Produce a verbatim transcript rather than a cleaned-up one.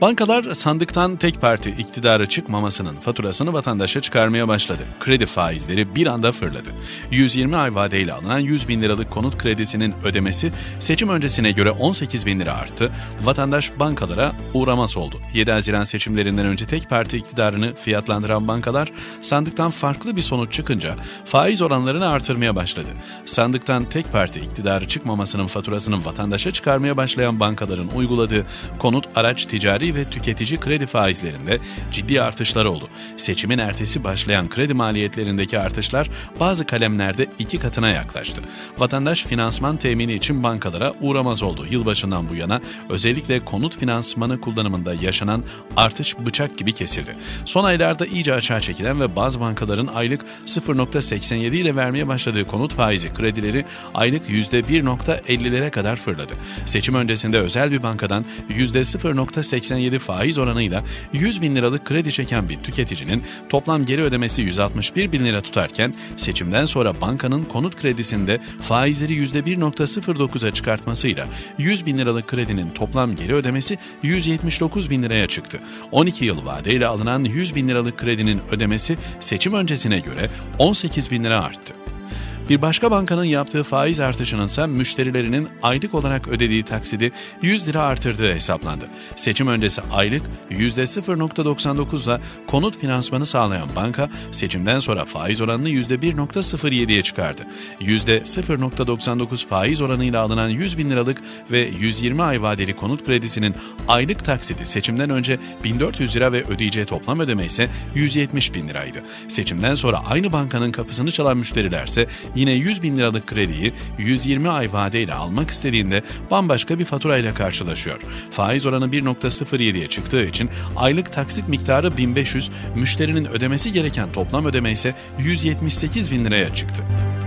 Bankalar sandıktan tek parti iktidara çıkmamasının faturasını vatandaşa çıkarmaya başladı. Kredi faizleri bir anda fırladı. yüz yirmi ay vadeyle alınan yüz bin liralık konut kredisinin ödemesi seçim öncesine göre on sekiz bin lira arttı. Vatandaş bankalara uğramaz oldu. yedi Haziran seçimlerinden önce tek parti iktidarını fiyatlandıran bankalar sandıktan farklı bir sonuç çıkınca faiz oranlarını artırmaya başladı. Sandıktan tek parti iktidarı çıkmamasının faturasını vatandaşa çıkarmaya başlayan bankaların uyguladığı konut, araç, ticari ve tüketici kredi faizlerinde ciddi artışlar oldu. Seçimin ertesi başlayan kredi maliyetlerindeki artışlar bazı kalemlerde iki katına yaklaştı. Vatandaş finansman temini için bankalara uğramaz oldu. Yılbaşından bu yana özellikle konut finansmanı kullanımında yaşanan artış bıçak gibi kesildi. Son aylarda iyice açığa çekilen ve bazı bankaların aylık sıfır virgül seksen yedi ile vermeye başladığı konut faizi kredileri aylık yüzde bir virgül ellilere kadar fırladı. Seçim öncesinde özel bir bankadan yüzde sıfır virgül seksen yedi faiz oranıyla yüz bin liralık kredi çeken bir tüketicinin toplam geri ödemesi yüz altmış bir bin lira tutarken seçimden sonra bankanın konut kredisinde faizleri yüzde bir virgül sıfır dokuza çıkartmasıyla yüz bin liralık kredinin toplam geri ödemesi yüz yetmiş dokuz bin liraya çıktı. on iki yıl vadeyle alınan yüz bin liralık kredinin ödemesi seçim öncesine göre on sekiz bin lira arttı. Bir başka bankanın yaptığı faiz artışının ise müşterilerinin aylık olarak ödediği taksidi yüz lira artırdığı hesaplandı. Seçim öncesi aylık yüzde sıfır virgül doksan dokuzla konut finansmanı sağlayan banka seçimden sonra faiz oranını yüzde bir virgül sıfır yediye çıkardı. yüzde sıfır virgül doksan dokuz faiz oranıyla alınan yüz bin liralık ve yüz yirmi ay vadeli konut kredisinin aylık taksidi seçimden önce bin dört yüz lira ve ödeyeceği toplam ödeme ise yüz yetmiş bin liraydı. Seçimden sonra aynı bankanın kapısını çalan müşterilerse yine yüz bin liralık krediyi yüz yirmi ay vadeyle almak istediğinde bambaşka bir faturayla karşılaşıyor. Faiz oranı bir virgül sıfır yediye çıktığı için aylık taksit miktarı bin beş yüz, müşterinin ödemesi gereken toplam ödeme ise yüz yetmiş sekiz bin liraya çıktı.